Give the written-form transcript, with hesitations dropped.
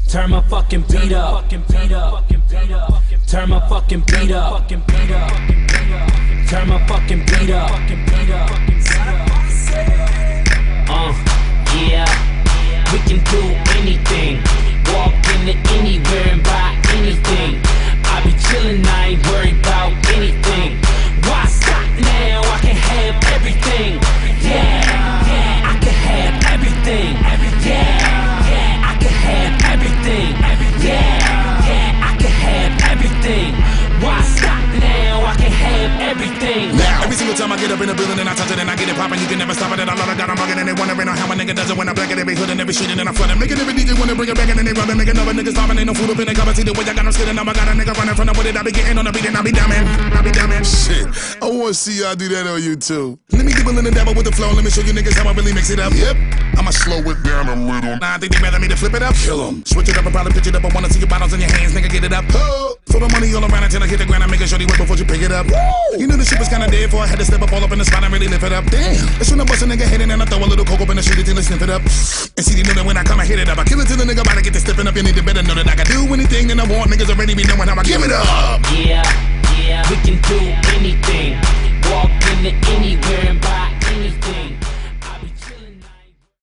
Turn my fucking beat up. Turn my fucking beat up. Turn my fucking beat up. Yeah, we can do anything. Walk into anywhere and buy anything. I be chillin', I ain't worried about anything. Why stop now? I can have everything. Yeah, I can have everything. Yeah, I can have everything. Yeah, I can have everything. Why stop now? I can have everything. Now, every single time I get up in the building and I touch it and I get it poppin', you can never stop it. And I love it, got 'em rockin' and they wondering how a nigga does it when I black at every hood and every street and then I flood it. Making every DJ wanna bring it back and then they rubbin', making other niggas stoppin'. Ain't no food up in the cover. See the way I got them skidding. Now I got a nigga running from the wood. I be getting on the beat and I be dumbin'. Shit, I wanna see y'all do that on YouTube. Let me dibble in the dabble with the flow. Let me show you niggas how I really mix it up. Yep, I'ma slow it down a little. Nah, I think they rather me to flip it up. Kill 'em. Switch it up and probably pitch it up. I wanna see your bottles in your hands, nigga, get it up. Throw the money all around until I hit the ground. I make sure you wait before you pick it up. You knew the shit was kinda dead before I had to step up all up in the spot and really lift it up. Damn, it's when I bust a nigga head and then I throw a little coke up in the shit until I sniff it up. And see the nigga when I come, I hit it up. I kill it till the nigga about to get to stepping up. You need to better know that I can do anything that I want. Niggas already be knowing how I give it up. Yeah, we can do anything. Walk into anywhere and buy